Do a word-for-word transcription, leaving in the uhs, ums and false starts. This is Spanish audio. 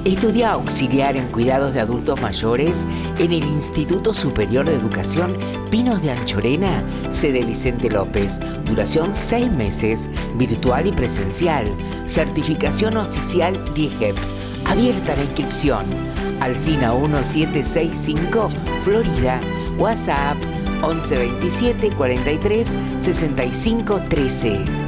Estudia auxiliar en cuidados de adultos mayores en el Instituto Superior de Educación Pinos de Anchorena, sede Vicente López. Duración seis meses, virtual y presencial. Certificación oficial D I G E P. Abierta la inscripción. Alsina mil setecientos sesenta y cinco, Florida. WhatsApp once veintisiete cuarenta y tres sesenta y cinco trece.